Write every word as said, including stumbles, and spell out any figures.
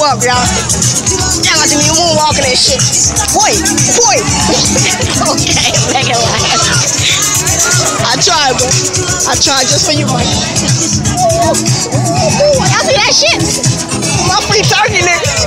up, y'all. Y'all got to be moonwalking and shit. Boy, boy. Okay, make it laugh. I tried, bro. I tried just for you, Mike. Y'all see that shit? My free turkey, nigga.